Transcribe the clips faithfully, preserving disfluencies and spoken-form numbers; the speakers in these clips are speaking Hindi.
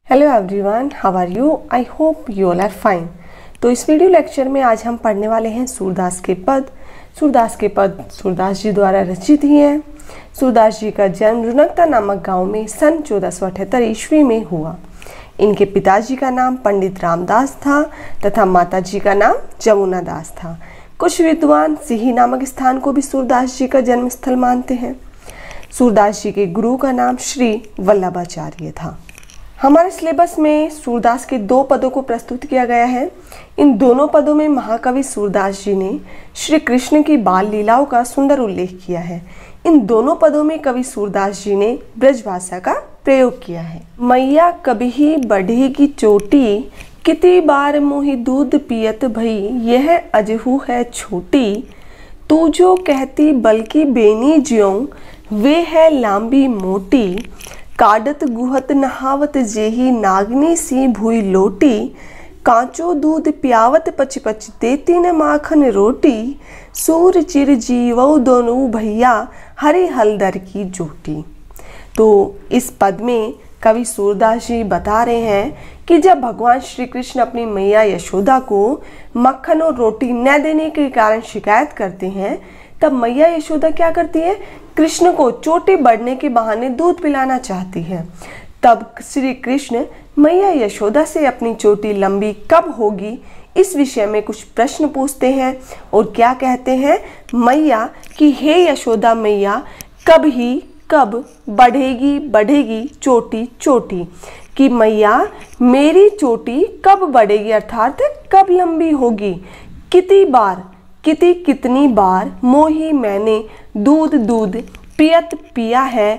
Hello everyone, how are you? I hope you all are fine. तो इस वीडियो लेक्चर में आज हम पढ़ने वाले हैं सूरदास के पद। सूरदास के पद सूरदास जी द्वारा रचित ही हैं। सूरदास जी का जन्म रुनकता नामक गांव में सन चौदह सौ अठहत्तर ईस्वी में हुआ। इनके पिताजी का नाम पंडित रामदास था तथा माताजी का नाम जमुना दास था। कुछ विद्वान सिही नामक स्थान को भी सूरदास जी का जन्म स्थल मानते हैं। सूरदास जी के गुरु का नाम श्री वल्लभाचार्य था। हमारे सिलेबस में सूरदास के दो पदों को प्रस्तुत किया गया है। इन दोनों पदों में महाकवि सूरदास जी ने श्री कृष्ण की बाल लीलाओं का सुंदर उल्लेख किया है। इन दोनों पदों में कवि सूरदास जी ने ब्रज भाषा का प्रयोग किया है। मैया कभी बढ़ेगी चोटी, कितनी बार मोहि दूध पियत भई, यह अजहू है छोटी। तू जो कहती बल्कि बेनी ज्यों, वे है लांबी मोटी। काडत गुहत नहावत जेही, नागनी सी भूई लोटी। कांचो दूध पियावत पच पच, देती न माखन रोटी। सूर चिर जीवो दोनों भैया, हरि हलदर की जोटी। तो इस पद में कवि सूरदास जी बता रहे हैं कि जब भगवान श्री कृष्ण अपनी मैया यशोदा को मक्खन और रोटी न देने के कारण शिकायत करते हैं, तब मैया यशोदा क्या करती है? कृष्ण को चोटी बढ़ने के बहाने दूध पिलाना चाहती है। तब श्री कृष्ण मैया यशोदा से अपनी चोटी लंबी कब होगी इस विषय में कुछ प्रश्न पूछते हैं और क्या कहते हैं मैया कि हे यशोदा मैया, कब ही कब बढ़ेगी बढ़ेगी चोटी चोटी, कि मैया मेरी चोटी कब बढ़ेगी अर्थात कब लंबी होगी। कितनी बार, कितनी कितनी बार मोही मैंने दूध दूध पियत पिया है,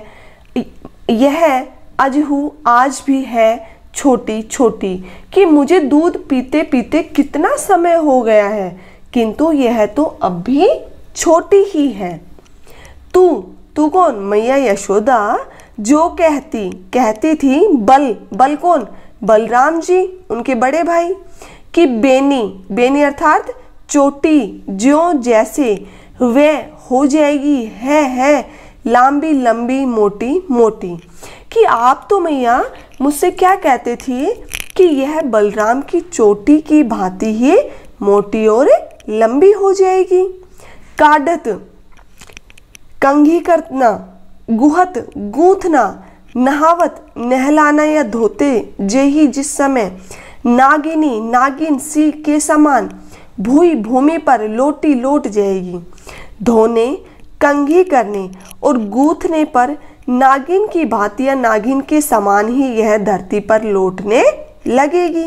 यह अजहू आज भी है छोटी छोटी, कि मुझे दूध पीते पीते कितना समय हो गया है, किंतु यह तो अब भी छोटी ही है। तू तू कौन? मैया यशोदा जो कहती कहती थी बल बल कौन? बलराम जी, उनके बड़े भाई, कि बेनी बेनी अर्थात चोटी ज्यों जैसे वे हो जाएगी है है लंबी लंबी मोटी मोटी, कि आप तो मैया मुझसे क्या कहते थे कि यह बलराम की चोटी की भांति ही मोटी और लंबी हो जाएगी। काढ़त कंघी करना, गुहत गूंथना, नहावत नहलाना या धोते, जेही जिस समय, नागिनी नागिन सी के समान, भूई भूमि पर लोटी लोट जाएगी। धोने कंघी करने और गूंथने पर नागिन की भांति या नागिन के समान ही यह धरती पर लौटने लगेगी।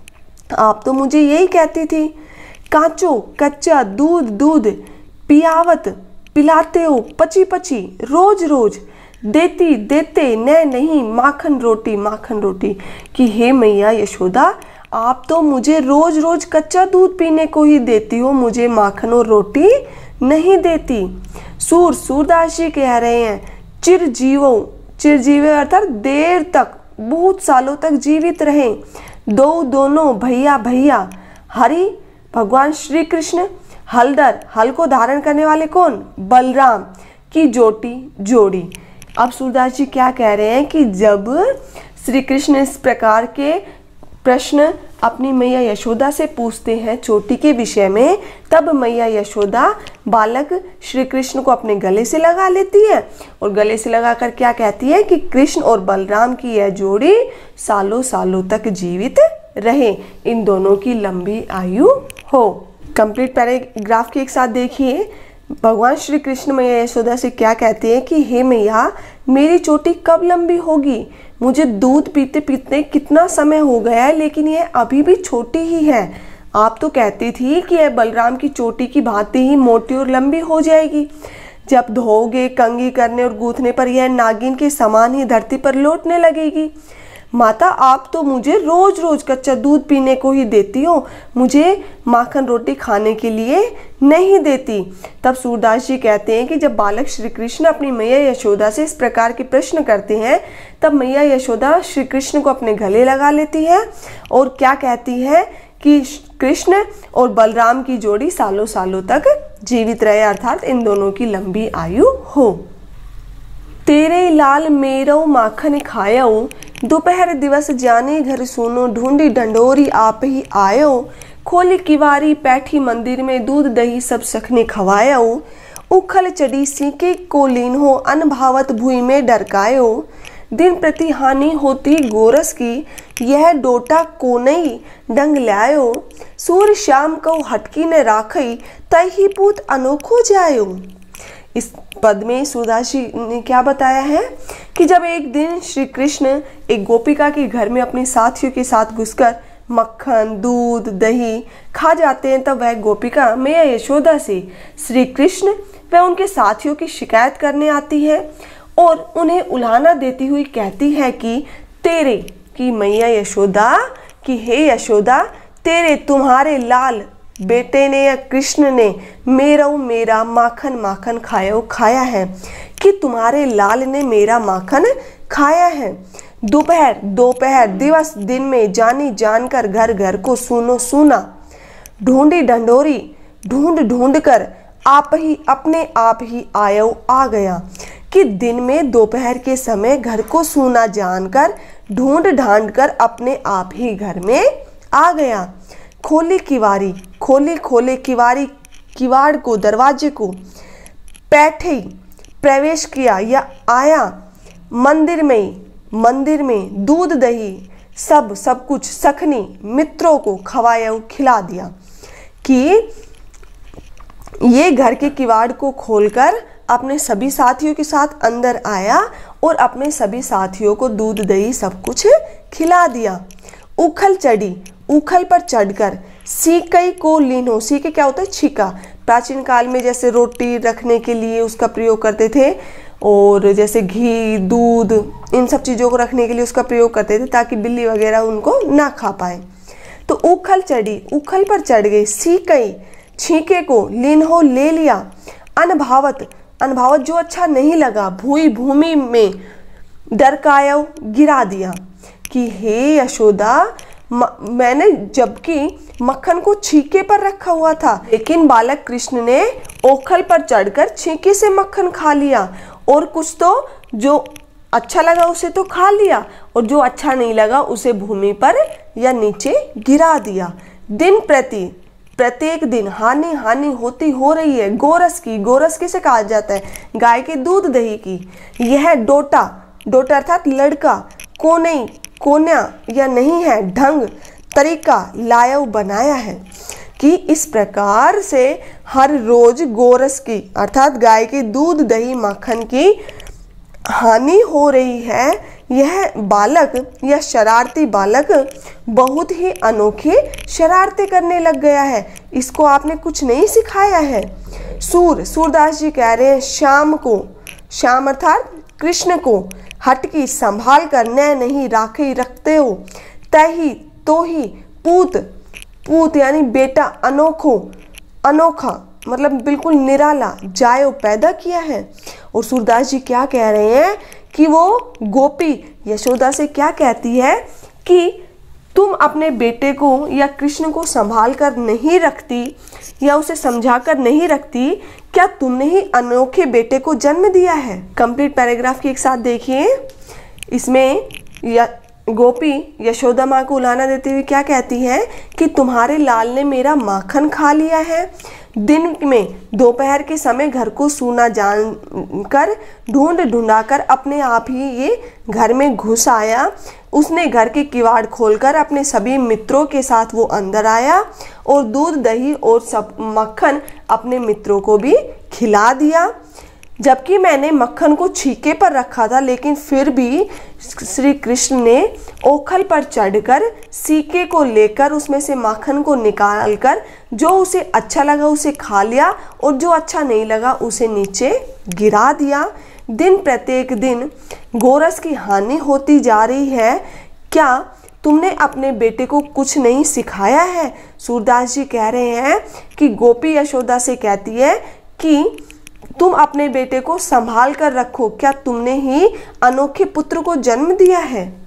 आप तो मुझे यही कहती थी। कांचो कच्चा दूध दूध पियावत पिलाते हो पची पची रोज रोज, देती देते न नहीं माखन रोटी माखन रोटी, कि हे मैया यशोदा आप तो मुझे रोज रोज कच्चा दूध पीने को ही देती हो, मुझे माखन और रोटी नहीं देती। सूर सूरदास जी कह रहे हैं चिरजीवो, चिरजीवे अर्थात देर तक बहुत सालों तक जीवित रहे। दो दोनों भैया भैया, हरि भगवान श्री कृष्ण, हलदर हल को धारण करने वाले कौन? बलराम की जोटी जोड़ी। अब सूरदास जी क्या कह रहे हैं कि जब श्री कृष्ण इस प्रकार के प्रश्न अपनी मैया यशोदा से पूछते हैं चोटी के विषय में, तब मैया यशोदा बालक श्री कृष्ण को अपने गले से लगा लेती है और गले से लगाकर क्या कहती है कि कृष्ण और बलराम की यह जोड़ी सालों सालों तक जीवित रहे, इन दोनों की लंबी आयु हो। कंप्लीट पैराग्राफ के एक साथ देखिए। भगवान श्री कृष्ण मैया यशोदा से क्या कहते हैं कि हे मैया मेरी चोटी कब लंबी होगी, मुझे दूध पीते पीते कितना समय हो गया है, लेकिन यह अभी भी छोटी ही है। आप तो कहती थी कि यह बलराम की चोटी की भांति ही मोटी और लंबी हो जाएगी। जब धोगे कंघी करने और गूंथने पर यह नागिन के समान ही धरती पर लौटने लगेगी। माता आप तो मुझे रोज रोज कच्चा दूध पीने को ही देती हो, मुझे माखन रोटी खाने के लिए नहीं देती। तब सूरदास जी कहते हैं कि जब बालक श्री कृष्ण अपनी मैया यशोदा से इस प्रकार के प्रश्न करते हैं, तब मैया यशोदा श्री कृष्ण को अपने गले लगा लेती है और क्या कहती है कि कृष्ण और बलराम की जोड़ी सालों सालों तक जीवित रहे, अर्थात इन दोनों की लंबी आयु हो। तेरे लाल मेरौ माखन खायऊ, दोपहर दिवस जानी घर सुनो, ढूंढी ढंढोरी आप ही आयो। खोली किवारी बैठी मंदिर में, दूध दही सब सखने खवायो। उखल चढ़ी सीके को लीन हो, अनभावत भुई में डरकायो। दिन प्रति हानि होती गोरस की, यह डोटा को नहीं डंग लायो। सूर्य शाम को हटकी न राखई, तय ही पूत अनोखो जायो। इस पद में सूरदास जी ने क्या बताया है कि जब एक दिन श्री कृष्ण एक गोपिका के घर में अपने साथियों के साथ घुसकर मक्खन दूध दही खा जाते हैं, तब वह गोपिका मैया यशोदा से श्री कृष्ण व उनके साथियों की शिकायत करने आती है और उन्हें उल्हाना देती हुई कहती है कि तेरे की मैया यशोदा कि हे यशोदा, तेरे तुम्हारे लाल बेटे ने या कृष्ण ने मेरा मेरा माखन माखन खाया खाया है कि तुम्हारे लाल ने मेरा माखन खाया है। दोपहर दोपहर दिवस दिन में, जानी जानकर घर घर को सुनो सुना। ढूंढी ढंढोरी ढूंढ ढूंढ कर, आप ही अपने आप ही आयो आ गया। कि दिन में दोपहर के समय घर को सूना जानकर, ढूंढ ढांढ कर अपने आप ही घर में आ गया। खोली किवारी, खोली खोले किवारी, किवाड़ को दरवाजे को, बैठे प्रवेश किया या आया मंदिर में, मंदिर में दूध दही सब सब कुछ सखनी मित्रों को खवाया खिला दिया। कि ये घर के किवाड़ को खोलकर अपने सभी साथियों के साथ अंदर आया और अपने सभी साथियों को दूध दही सब कुछ खिला दिया। उखल चढ़ी, उखल पर चढ़कर सीकई को लीनो, सीके क्या होता है? छीका। प्राचीन काल में जैसे रोटी रखने के लिए उसका प्रयोग करते थे और जैसे घी दूध इन सब चीज़ों को रखने के लिए उसका प्रयोग करते थे ताकि बिल्ली वगैरह उनको ना खा पाए। तो उखल चढ़ी, उखल पर चढ़ गई, सीकई छीके को लीनो ले लिया। अनभावत, अनभावत जो अच्छा नहीं लगा, भूई भूमि में डरकायो गिरा दिया। कि हे यशोदा, मैंने जबकि मक्खन को छीके पर रखा हुआ था, लेकिन बालक कृष्ण ने ओखल पर चढ़कर छीके से मक्खन खा लिया और कुछ तो जो अच्छा लगा उसे तो खा लिया और जो अच्छा नहीं लगा उसे भूमि पर या नीचे गिरा दिया। दिन प्रति प्रत्येक दिन हानि हानि होती हो रही है गोरस की। गोरस किसे कहा जाता है? गाय के दूध दही की। यह डोटा, डोटा अर्थात लड़का, को नहीं कोन्या या नहीं है, ढंग तरीका लायव बनाया है। कि इस प्रकार से हर रोज गोरस की अर्थात गाय के दूध दही माखन की हानि हो रही है। यह बालक या शरारती बालक बहुत ही अनोखी शरारतें करने लग गया है, इसको आपने कुछ नहीं सिखाया है। सूर, सूरदास जी कह रहे हैं शाम को, शाम अर्थात कृष्ण को हटकी संभाल कर न नहीं राखी रखते हो। तही तो ही पूत, पूत यानी बेटा, अनोखो अनोखा मतलब बिल्कुल निराला जायो पैदा किया है। और सूरदास जी क्या कह रहे हैं कि वो गोपी यशोदा से क्या कहती है कि तुम अपने बेटे को या कृष्ण को संभाल कर नहीं रखती या उसे समझा कर नहीं रखती, क्या तुमने ही अनोखे बेटे को जन्म दिया है। कंप्लीट पैराग्राफ के एक साथ देखिए। इसमें या गोपी यशोदा माँ को उलाना देते हुए क्या कहती है कि तुम्हारे लाल ने मेरा माखन खा लिया है। दिन में दोपहर के समय घर को सूना जानकर ढूंढ ढूंढाकर अपने आप ही ये घर में घुस आया। उसने घर के किवाड़ खोलकर अपने सभी मित्रों के साथ वो अंदर आया और दूध दही और सब मक्खन अपने मित्रों को भी खिला दिया। जबकि मैंने मक्खन को छीके पर रखा था, लेकिन फिर भी श्री कृष्ण ने ओखल पर चढ़कर सीके को लेकर उसमें से माखन को निकालकर जो उसे अच्छा लगा उसे खा लिया और जो अच्छा नहीं लगा उसे नीचे गिरा दिया। दिन प्रत्येक दिन गोरस की हानि होती जा रही है, क्या तुमने अपने बेटे को कुछ नहीं सिखाया है। सूरदास जी कह रहे हैं कि गोपी यशोदा से कहती है कि तुम अपने बेटे को संभाल कर रखो, क्या तुमने ही अनोखे पुत्र को जन्म दिया है।